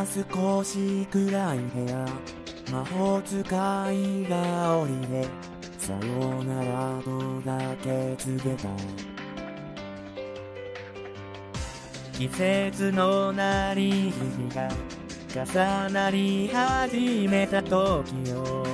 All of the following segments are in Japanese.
は少し暗い部屋、魔法使いが降りてさよならとだけ告げた。季節のなり日が重なり始めた時を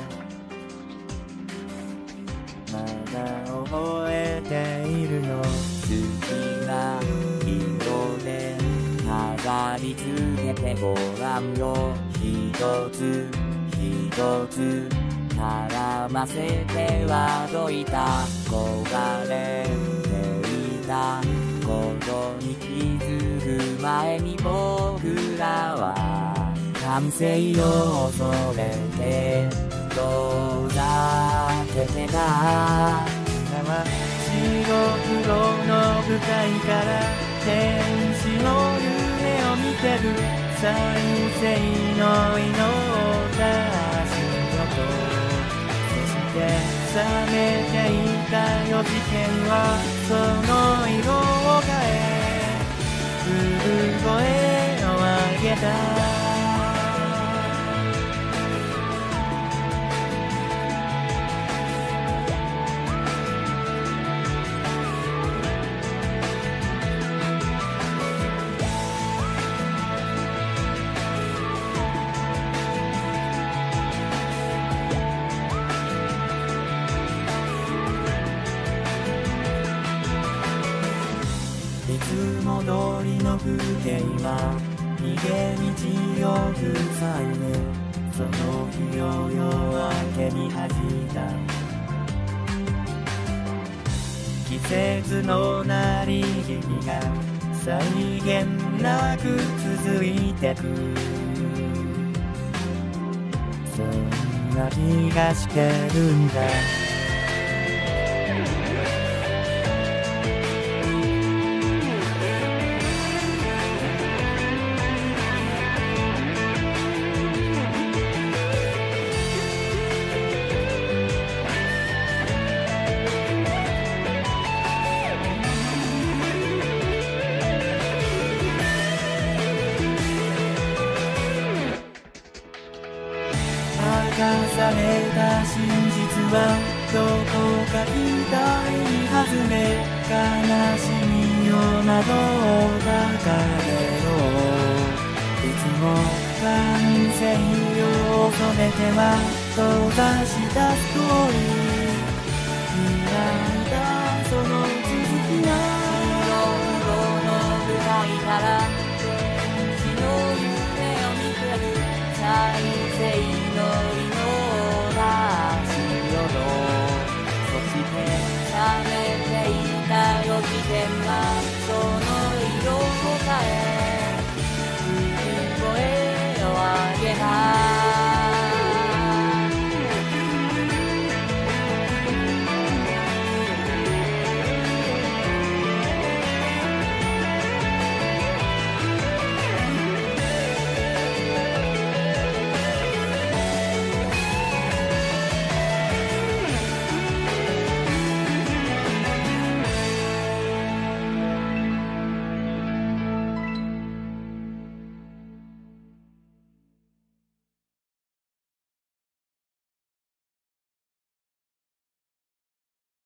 まだ覚えているよ。好きな色で飾り付けてごらんよ。一つ一つ絡ませてはどいた。焦がれていたことに気づく前に僕らは完成を恐れて遠ざけてた。白黒の舞台から天使の夢を見てる。再生の異能を出しよと。そして冷めていた四次元はその色を変え産声を上げた。いつも通りの風景は逃げ道を塞いで、その日を夜明けに恥じた。季節のなり日が際限なく続いてく。そんな気がしてるんだ。明かされた真実はどこか期待に外れ、悲しみをまどった彼をいつも完成を恐れては閉ざしたストーリー。開いたその続きは色の舞台から